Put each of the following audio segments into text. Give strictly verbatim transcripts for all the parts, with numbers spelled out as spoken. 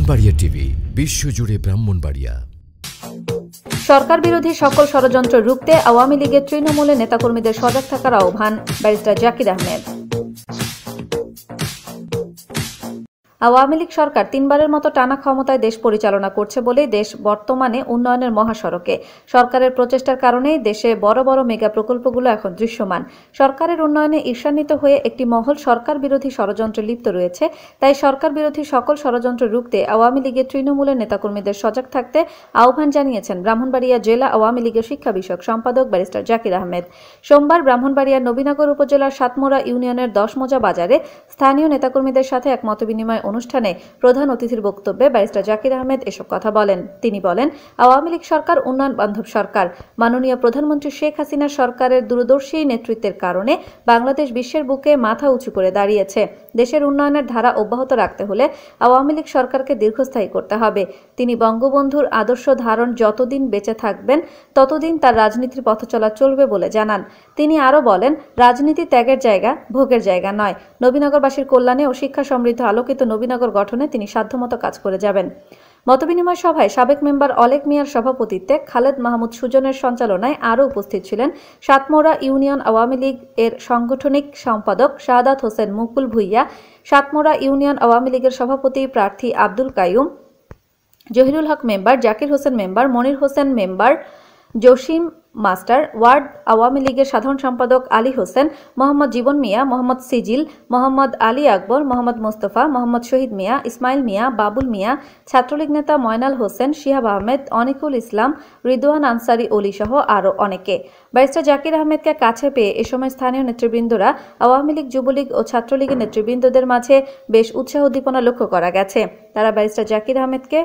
Brahmanbaria TV বিশ্বজুড়ে ব্রাহ্মণবাড়িয়া। সরকার বিরোধী সকল ষড়যন্ত্র রুখতে আওয়ামী লীগের তৃণমূলের নেতাকর্মীদের সজাগ থাকার আহ্বান ব্যারিস্টার জাকির আহমেদ। আওয়ামী লীগ সরকার তিনবারের মতো টানা ক্ষমতায় দেশ পরিচালনা করছে বলেই দেশ বর্তমানে উন্নয়নের মহাসড়কে। সরকারের প্রচেষ্টার কারণেই দেশে বড় বড় মেগা প্রকল্পগুলো এখন দৃশ্যমান। সরকারের উন্নয়নে ঈর্ষান্বিত হয়ে একটি মহল সরকার বিরোধী ষড়যন্ত্রে লিপ্ত রয়েছে। তাই সরকার বিরোধী সকল ষড়যন্ত্র রুখতে আওয়ামী লীগের তৃণমূলের নেতাকর্মীদের সজাগ থাকতে আহ্বান জানিয়েছেন ব্রাহ্মণবাড়িয়া জেলা আওয়ামী লীগের শিক্ষা বিষয়ক সম্পাদক ব্যারিস্টার জাকির আহমেদ। সোমবার ব্রাহ্মণবাড়িয়ার নবীনগর উপজেলার সাতমোড়া ইউনিয়নের দশমোজা বাজারে স্থানীয় নেতাকর্মীদের সাথে এক মতবিনিময় অনুষ্ঠানে প্রধান অতিথির বক্তব্যে ব্যারিস্টার জাকির আহমেদ এসব কথা বলেন। তিনি বলেন, আওয়ামী লীগ সরকার উন্নয়ন বান্ধব সরকার। মাননীয় প্রধানমন্ত্রী শেখ হাসিনার সরকারের দূরদর্শী নেতৃত্বের কারণে বাংলাদেশ বিশ্বের বুকে মাথা উঁচু করে দাঁড়িয়েছে। দেশের উন্নয়নের ধারা অব্যাহত রাখতে হলে আওয়ামী লীগ সরকারকে দীর্ঘস্থায়ী করতে হবে। তিনি বঙ্গবন্ধুর আদর্শ ধারণ যতদিন বেঁচে থাকবেন ততদিন তার রাজনীতির পথ চলা চলবে বলে জানান। তিনি আরও বলেন, রাজনীতি ত্যাগের জায়গা, ভোগের জায়গা নয়। নবীনগরবাসীর কল্যাণে ও শিক্ষা সমৃদ্ধ আলোকিত নবীনগর গঠনে তিনি সাধ্যমতো কাজ করে যাবেন। মতবিনিময় সভায় সাবেক মেম্বার অলেক মিয়ার সভাপতিত্বে খালেদ মাহমুদ সুজনের সঞ্চালনায় আরও উপস্থিত ছিলেন সাতমোড়া ইউনিয়ন আওয়ামী লীগ এর সাংগঠনিক সম্পাদক শাহাদাত হোসেন মুকুল ভুইয়া, সাতমোড়া ইউনিয়ন আওয়ামী লীগের সভাপতি প্রার্থী Abdul Kaiyum, Zahirul Haque member, Zakir Hossain member, Monir Hossain member, Jasim master, ward Awami লীগের সাধারণ সম্পাদক আলী হোসেন, মোহাম্মদ জীবন মিয়া, মোহাম্মদ সিজিল, মোহাম্মদ আলী আকবর, মোহাম্মদ মোস্তফা, মোহাম্মদ শহীদ মিয়া, ইসমাইল মিয়া, বাবুল মিয়া, ছাত্রলীগ নেতা ময়নাল হোসেন, শিহাব আহমেদ, অনিকুল ইসলাম, রিদওয়ান আনসারি অলি সহ আরও অনেকে। ব্যারিস্টার জাকির আহমেদকে কাছে পেয়ে এ সময় স্থানীয় নেতৃবৃন্দরা আওয়ামী লীগ, যুবলীগ ও ছাত্রলীগের নেতৃবৃন্দদের মাঝে বেশ উৎসাহ উদ্দীপনা লক্ষ্য করা গেছে। তারা ব্যারিস্টার জাকির আহমেদকে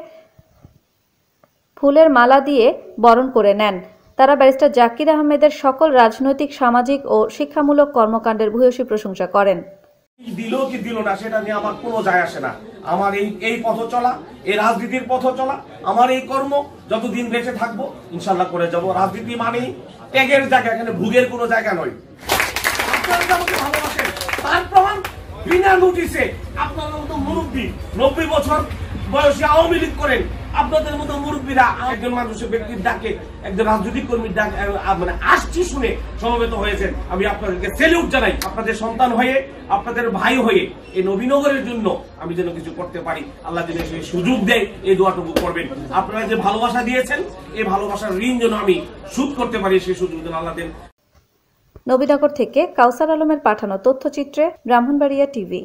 ফুলের মালা দিয়ে বরণ করে নেন। তারা ব্যারিস্টার জাকির আহমেদের সকল রাজনৈতিক, সামাজিক ও শিক্ষামূলক কর্মকাণ্ডের ভূয়সী প্রশংসা করেন। দিল কি দিল না সেটা নিয়ে আমার কোনো যায় আসে না। আমার এই এই পথ চলা, এই রাজনীতির পথ চলা, আমার এই কর্ম যতদিন বেঁচে থাকবো ইনশাল্লাহ করে যাব। রাজনীতি মানে ত্যাগের জায়গা, এখানে ভুগের কোনো জায়গা নয়। আপনারা আমাকে ভালোবাসেন তার প্রমাণ বিনা নোটিশে আপনার মতো মুরব্বী নব্বই বছর বয়সে আওয়ামী লীগ করেন, আপনাদের মতো মুরব্বীরা একজন মানুষের ব্যক্তির ডাকে, একজন রাজনৈতিক কর্মীর ডাক মানে আসছি শুনে সমবেত হয়েছেন। আমি আপনাদেরকে সেলিউট জানাই। আপনাদের সন্তান হয়ে, আপনাদের ভাই হয়ে এই নবীনগরের জন্য আমি যেন কিছু করতে পারি, আল্লাহ যেন সেই সুযোগ দেয়, এই দোয়াটুকু করবেন। আপনারা যে ভালোবাসা দিয়েছেন, এই ভালোবাসার ঋণ যেন আমি শোধ করতে পারি, সেই সুযোগ যেন আল্লাহ দেন। নবীনগর থেকে কাউসার আলমের পাঠানো তথ্যচিত্রে ব্রাহ্মণবাড়িয়া টিভি।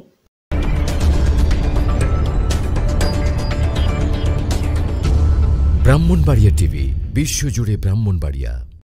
ব্রাহ্মণবাড়িয়া টিভি বিশ্বজুড়ে ব্রাহ্মণবাড়িয়া।